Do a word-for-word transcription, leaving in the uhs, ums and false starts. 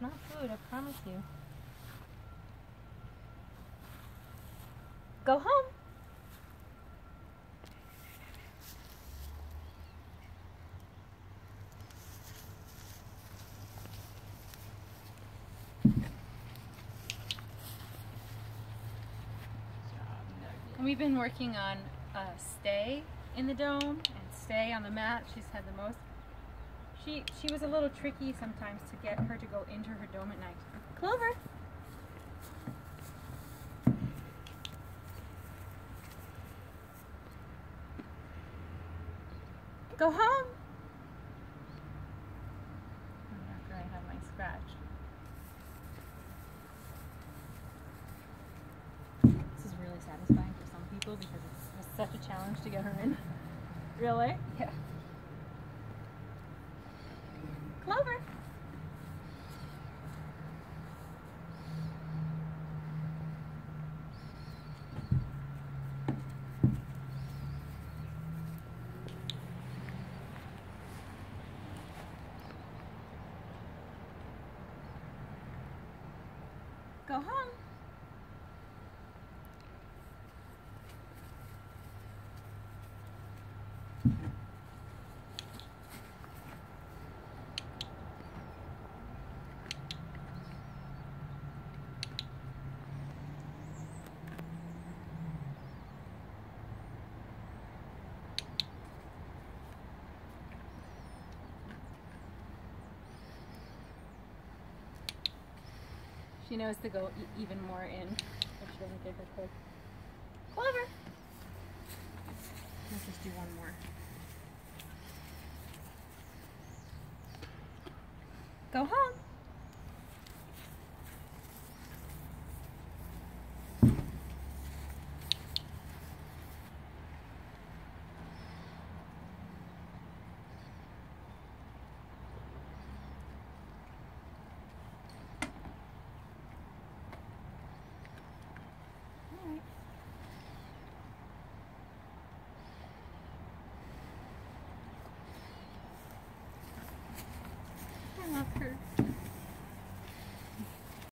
not food, I promise you. Go home. And we've been working on uh, stay in the dome and stay on the mat. She's had the most. She she was a little tricky sometimes to get her to go into her dome at night. Clover. Go home. After I have my scratch. This is really satisfying for some people because it's, it's such a challenge to get her in. Really? Yeah. Clover. Go home. She knows to go e even more in if she doesn't get her quick. Clover! Let's just do one more. Go home!